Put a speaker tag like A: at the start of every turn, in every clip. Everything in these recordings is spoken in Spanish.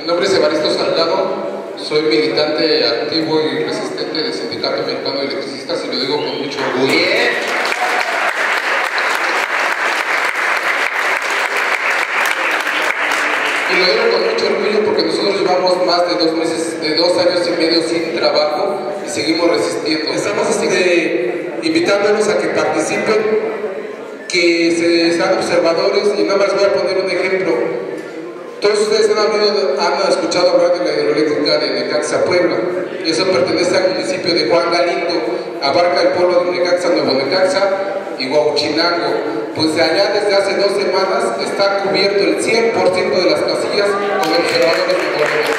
A: Mi nombre es Evaristo Salgado, soy militante activo y resistente del Sindicato Mexicano de Electricistas y lo digo con mucho orgullo.
B: Bien.
A: Y lo digo con mucho orgullo porque nosotros llevamos más de 2 meses, de 2 años y medio sin trabajo y seguimos resistiendo.
B: Estamos invitándolos a que participen, que sean observadores, y nada más voy a poner un ejemplo. Todos ustedes han escuchado hablar de la hidroeléctrica de Necaxa, Puebla. Eso pertenece al municipio de Juan Galindo, abarca el pueblo de Necaxa, Nuevo Necaxa y Huauchinango. Pues de allá desde hace 2 semanas está cubierto el 100% de las casillas con observadores de gobierno.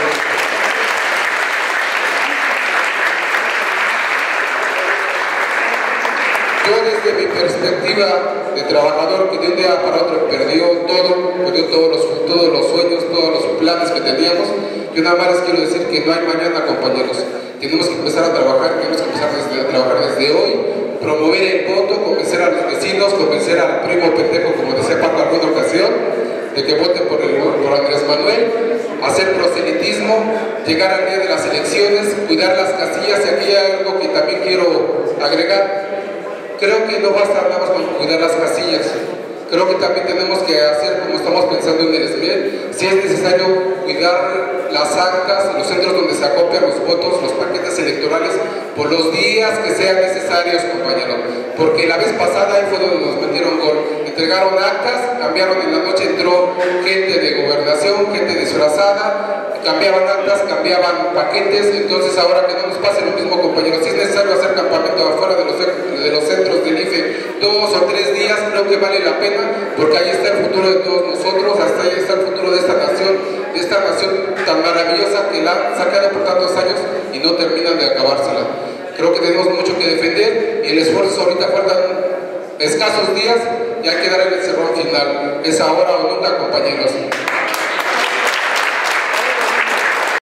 B: Yo desde mi perspectiva de trabajador que de un día para otro perdió todos los sueños, todos los planes que teníamos, yo nada más les quiero decir que no hay mañana, compañeros. Tenemos que empezar a trabajar, tenemos que empezar a trabajar desde hoy, promover el voto, convencer a los vecinos, convencer al primo pendejo, como decía Paco en alguna ocasión, de que voten por Andrés Manuel, hacer proselitismo, llegar al día de las elecciones, cuidar las casillas. Y aquí hay algo que también quiero agregar. Creo que no basta nada más con cuidar las casillas. Creo que también tenemos que hacer, como estamos pensando en el SMEL, si es necesario cuidar las actas, los centros donde se acopian los votos, los paquetes electorales, por los días que sean necesarios, compañeros. Porque la vez pasada ahí fue donde nos metieron gol. Entregaron actas, cambiaron en la noche, entró gente de gobernación, gente disfrazada, cambiaban actas, cambiaban paquetes. Entonces ahora que no nos pase lo mismo, compañeros, si es necesario hacer campamento afuera de los centros del IFE 2 o 3 días, creo que vale la pena, porque ahí está el futuro de todos nosotros, hasta ahí está el futuro de esta nación tan maravillosa que la han sacado por tantos años y no terminan de acabársela. Creo que tenemos mucho que defender y el esfuerzo ahorita faltan escasos días y hay que dar el cerrón final. Es ahora o nunca, compañeros.